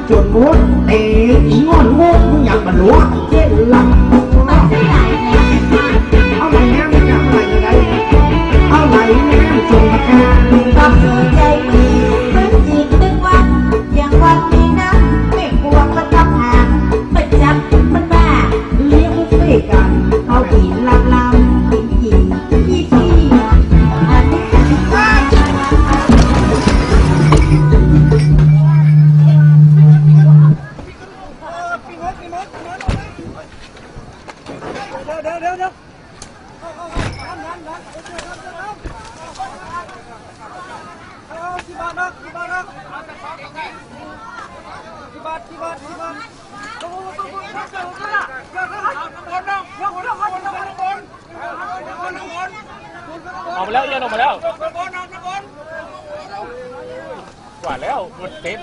จนมุดเตะงอนงงมึงอยากบรรลุเจ็ดหลังเอาไหนแม่ไม่อยากอะไรยังไงเอาไหนแม่จงมาการต้องใจดีเหมือนจิตตึงวันอย่างวันนี้นะไม่กลัวก็ต้องหาไปจับมันบ้าเลี้ยงบุฟเฟ่กันเอากินลำกินที่อันนี้เดี๋ยวกี่บาทนะกี่บาทออกมาแล้วเย็นออกมาแล้วกว่าแล้วหมดเต็ม